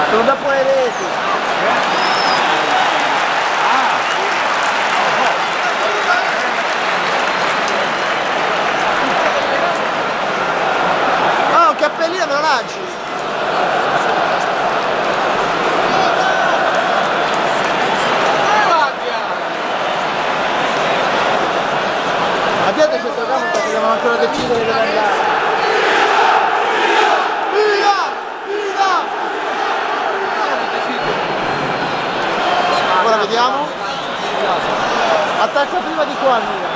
Sono dopo le reti. Ah, un cappellino me lo lanci. Abbiate questo campo perché dobbiamo ancora decidere dove andare. Ora vediamo. Attacca prima di qua, Milan.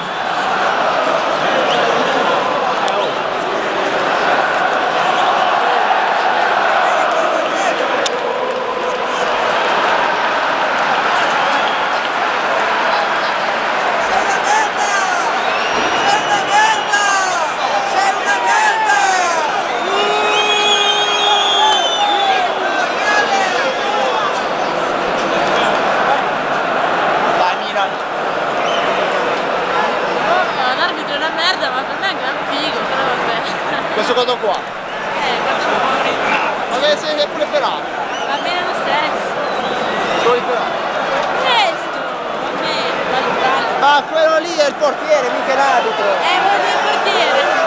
L'arbitro è una merda, ma per me è un gran figo, però vabbè. Questo coso qua. Faccio fuori. Ma deve essere pure perato. Va bene lo stesso. Solo il perato. Questo! Va bene, va Ma quello lì è il portiere, mica l'arbitro. vuol dire il portiere.